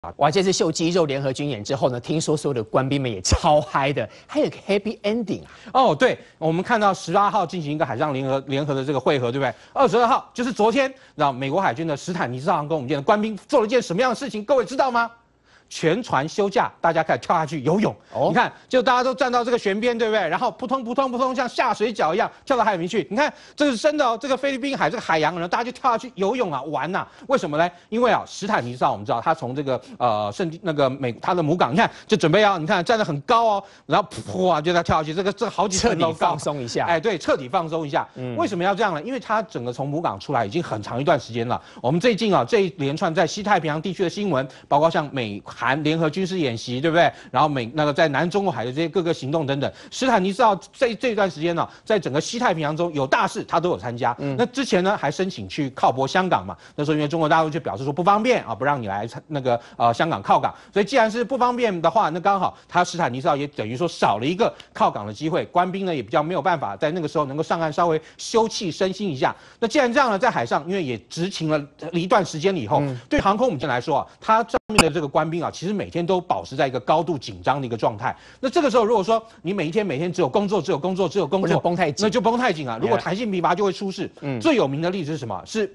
哇，这次秀肌肉联合军演之后呢，听说所有的官兵们也超嗨的，还有个 happy ending 啊！ 哦，对，我们看到18号进行一个海上联合的这个会合，对不对？22号就是昨天，让美国海军的史坦尼斯号航空母舰的官兵做了一件什么样的事情？各位知道吗？全船休假，大家开始跳下去游泳。你看，就大家都站到这个舷边，对不对？然后扑通扑通扑通，像下水饺一样跳到海里面去。你看，这个是真的哦，这个菲律宾海这个海洋，然后大家就跳下去游泳啊，玩呐。为什么呢？因为啊，史坦尼斯号我们知道，它从这个它的母港，你看就准备要，你看站得很高哦，然后噗啊就在跳下去，这个好几层楼高， 放松一下。 哎，对，彻底放松一下。为什么要这样呢？因为它整个从母港出来已经很长一段时间了。我们最近啊，这一连串在西太平洋地区的新闻，包括像美韩联合军事演习，对不对？然后在南中国海的这些各个行动等等，史坦尼斯号这段时间呢，在整个西太平洋中有大事，他都有参加。那之前呢，还申请去靠泊香港嘛。那时候因为中国大陆就表示说不方便啊，不让你来香港靠港。所以既然是不方便的话，那刚好他史坦尼斯号也等于说少了一个靠港的机会，官兵呢也比较没有办法在那个时候能够上岸稍微休憩身心一下。那既然这样呢，在海上因为也执勤了一段时间了以后，对航空母舰来说啊，它上面的这个官兵啊，其实每天都保持在一个高度紧张的一个状态。那这个时候，如果说你每天只有工作， 绷太紧， 那就绷太紧啊。如果弹性疲乏就会出事。最有名的例子是什么？是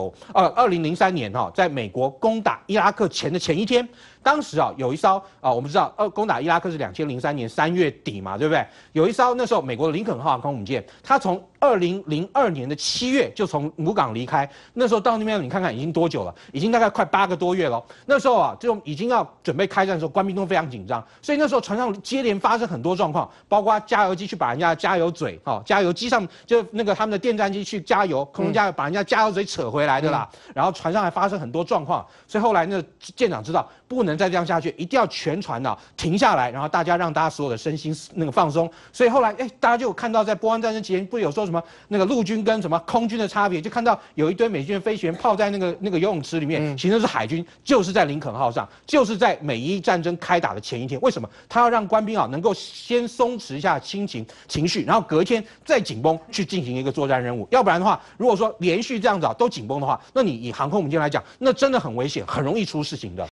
2003年哈，在美国攻打伊拉克前一天。当时啊，有一艘啊，我们知道攻打伊拉克是2003年3月底嘛，对不对？有一艘那时候美国的林肯号航空母舰，它从2002年的7月就从母港离开，那时候到那边你看看已经多久了？已经大概快8个多月了。那时候啊，就已经要准备开战的时候，官兵都非常紧张，所以那时候船上接连发生很多状况，包括加油机去把人家的加油嘴，加油机上就他们的电战机去加油，空中加油把人家加油嘴扯回来的啦。然后船上还发生很多状况，所以后来那舰长知道不能再这样下去，一定要全船停下来，然后让大家所有的身心放松。所以后来大家就有看到在波湾战争期间，不是有说什么那个陆军跟什么空军的差别，就看到有一堆美军的飞行员泡在那个游泳池里面，其实是海军，就是在林肯号上，就是在美伊战争开打的前一天。为什么他要让官兵能够先松弛一下情绪，然后隔一天再紧绷去进行一个作战任务？要不然的话，如果说连续这样子都紧绷的话，那你以航空母舰来讲，那真的很危险，很容易出事情的。